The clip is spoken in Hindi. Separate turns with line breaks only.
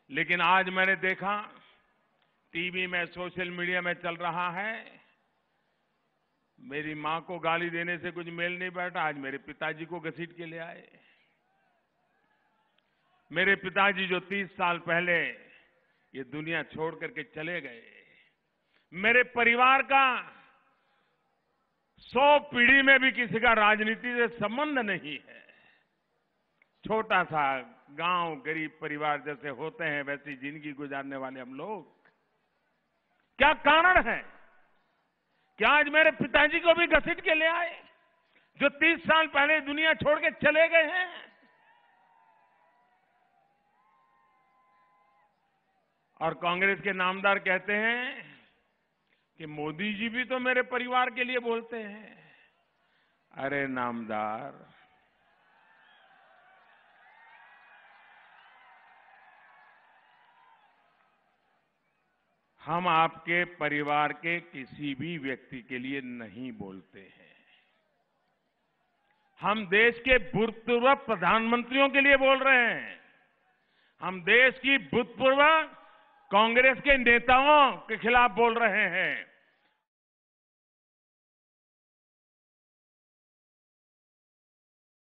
लेकिन आज मैंने देखा टीवी में, सोशल मीडिया में चल रहा है, मेरी मां को गाली देने से कुछ मेल नहीं बैठा, आज मेरे पिताजी को घसीट के ले आए। मेरे पिताजी जो 30 साल पहले ये दुनिया छोड़ करके चले गए, मेरे परिवार का 100 पीढ़ी में भी किसी का राजनीति से संबंध नहीं है। छोटा सा गांव, गरीब परिवार जैसे होते हैं वैसी जिंदगी गुजारने वाले हम लोग। क्या कारण है कि आज मेरे पिताजी को भी घसीट के ले आए, जो 30 साल पहले दुनिया छोड़ के चले गए हैं? और कांग्रेस के नामदार कहते हैं कि मोदी जी भी तो मेरे परिवार के लिए बोलते हैं। अरे नामदार, हम आपके परिवार के किसी भी व्यक्ति के लिए नहीं बोलते हैं। हम देश के भूतपूर्व प्रधानमंत्रियों के लिए बोल रहे हैं। हम देश की भूतपूर्व कांग्रेस के नेताओं के खिलाफ बोल रहे हैं।